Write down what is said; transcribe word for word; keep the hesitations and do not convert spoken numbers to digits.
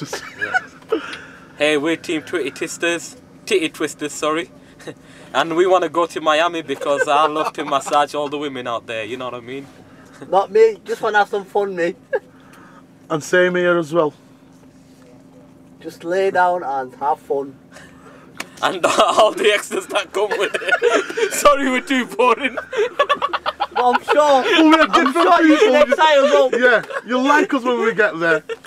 twisters. Yeah. Hey, we're Team Titty Twisters. Titty Twisters, sorry. And we want to go to Miami because I love to massage all the women out there, you know what I mean? Not me, just want to have some fun, me. And same here as well. Just lay down and have fun. And all the extras that come with it. Sorry, we're too boring. But I'm sure, Well, we're I'm different sure you people. can excite us up. Yeah, you'll like us when we get there.